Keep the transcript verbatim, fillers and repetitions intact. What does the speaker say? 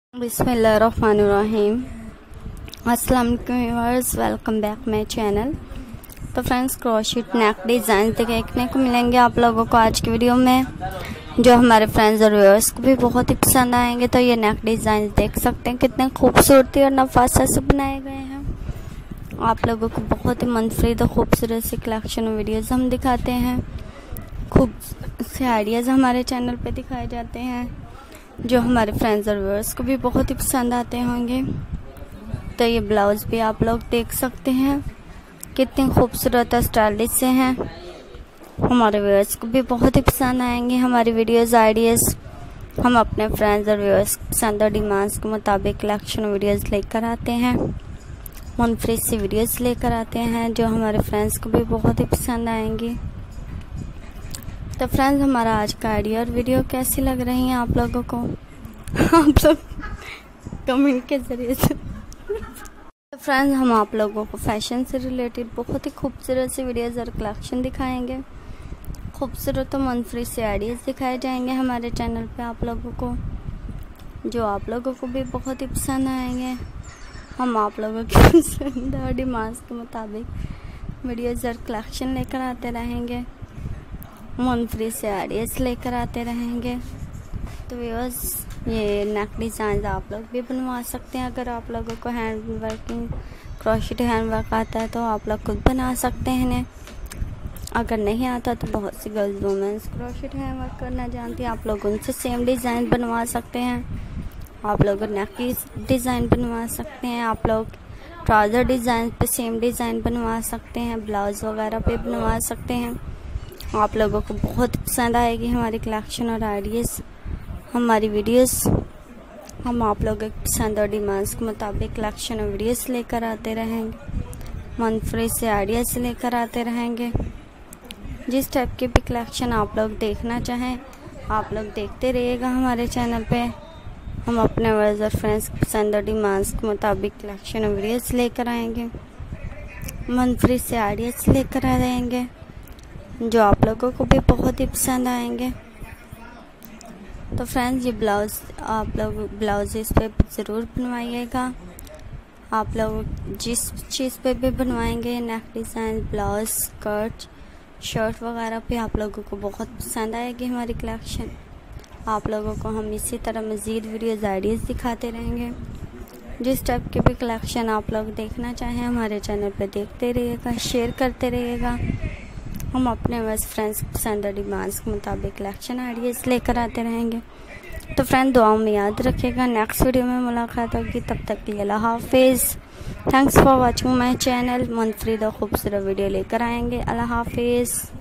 बिस्मिल्लाहिर्रहमानिर्रहीम। अस्सलाम वालेकुम viewers, welcome back my channel. तो फ्रेंड्स, क्रोशेट नेक डिज़ाइन देखने को मिलेंगे आप लोगों को आज की वीडियो में, जो हमारे फ्रेंड्स और व्यूअर्स को भी बहुत ही पसंद आएंगे। तो ये नेक डिज़ाइन देख सकते हैं कितने खूबसूरती और नफासा से बनाए गए हैं। आप लोगों को बहुत ही मनफरद और खूबसूरत सी कलेक्शन वीडियोज़ हम दिखाते हैं। खूब से आइडियाज़ हमारे चैनल पे दिखाए जाते हैं, जो हमारे फ्रेंड्स और व्यूअर्स को भी बहुत ही पसंद आते होंगे। तो ये ब्लाउज़ भी आप लोग देख सकते हैं कितने खूबसूरत और स्टाइलिश से हैं। हमारे व्यूअर्स को भी बहुत ही पसंद आएंगे हमारी वीडियोज़ आइडियाज़। हम अपने फ्रेंड्स और व्यूअर्स की पसंद और डिमांड्स के मुताबिक कलेक्शन वीडियोज़ लेकर आते हैं, मुनफरिद सी वीडियोज़ लेकर आते हैं, जो हमारे फ्रेंड्स को भी बहुत ही पसंद आएंगी। तो फ्रेंड्स, हमारा आज का आइडिया और वीडियो कैसी लग रही हैं आप लोगों को, आप लोग कमेंट के ज़रिए से। तो फ्रेंड्स, हम आप लोगों को फैशन से रिलेटेड बहुत ही खूबसूरत सी वीडियोज़ और कलेक्शन दिखाएंगे। खूबसूरत और मुनफरिद से आइडियाज़ दिखाए जाएंगे हमारे चैनल पे आप लोगों को, जो आप लोगों को भी बहुत ही पसंद आएंगे। हम आप लोगों की पसंद और डिमांड्स के मुताबिक वीडियोज़ और कलेक्शन लेकर आते रहेंगे, मुनफरिद से आइडियाज़ लेकर आते रहेंगे। तो व्यूअर्स, ये नेक डिज़ाइन आप लोग भी बनवा सकते हैं। अगर आप लोगों को hand working crochet hand work आता है तो आप लोग खुद बना सकते हैं इन्हें। अगर नहीं आता तो बहुत सी girls women's crochet hand work करना जानती हैं, आप लोग उनसे सेम डिज़ाइन बनवा सकते हैं। आप लोग नेक की डिज़ाइन बनवा सकते हैं, आप लोग ट्राउज़र डिज़ाइन पे सेम डिज़ाइन बनवा सकते हैं, ब्लाउज़ वगैरह पे बनवा सकते हैं। आप लोगों को बहुत पसंद आएगी हमारी कलेक्शन और आइडियाज़, हमारी वीडियोस। हम आप लोगों की पसंद और डिमांड्स के मुताबिक कलेक्शन और वीडियोस लेकर आते रहेंगे, मुनफरिद से आइडियाज़ लेकर आते रहेंगे। जिस टाइप की भी कलेक्शन आप लोग देखना चाहें, आप लोग देखते रहिएगा हमारे चैनल पे। हम अपने व्यूअर्स और फ्रेंड्स की पसंद और डिमांड्स के मुताबिक कलेक्शन और वीडियोस लेकर आएंगे, मुनफरिद से आइडियाज़ लेकर आ जाएंगे, जो आप लोगों को भी बहुत ही पसंद आएंगे। तो फ्रेंड्स, ये ब्लाउज़ आप लोग ब्लाउज इस पे ज़रूर बनवाइएगा। आप लोग जिस चीज़ पे भी बनवाएंगे, neck design, blouse, skirt, shirt वगैरह पे आप लोगों को बहुत पसंद आएगी हमारी कलेक्शन। आप लोगों को हम इसी तरह मज़ीद वीडियोज़ आइडियाज़ दिखाते रहेंगे। जिस टाइप की भी कलेक्शन आप लोग देखना चाहें हमारे चैनल पे देखते रहिएगा, शेयर करते रहिएगा। हम अपने बस फ्रेंड्स पसंद और डिमांड्स के मुताबिक कलेक्शन आइडियाज़ लेकर आते रहेंगे। तो फ्रेंड, दुआओं में याद रखिएगा। नेक्स्ट वीडियो में मुलाकात होगी, तब तक के लिए अल्लाह हाफिज़। Thanks for watching my channel. मुनफरिद और खूबसूरत वीडियो लेकर आएंगे। अल्लाह हाफिज़।